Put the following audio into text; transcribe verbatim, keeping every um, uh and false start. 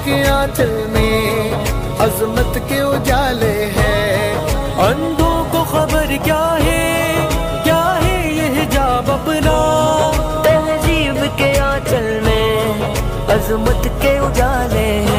के आंचल में अजमत के उजाले हैं। अंधों को खबर क्या है, क्या है ये हिजाब अपना, तहजीब के आंचल में अजमत के उजाले हैं।